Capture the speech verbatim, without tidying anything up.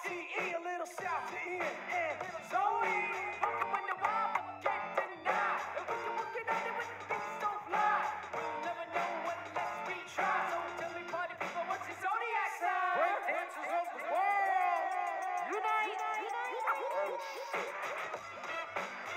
E, a little south to N, and Zoe. Working when the wild, but can't deny. And we can work it on it when the beats don't fly. We'll never know unless we try. So tell me, party people, what's your zodiac sign? Break dancers of the world, unite! Unite! Oh shit.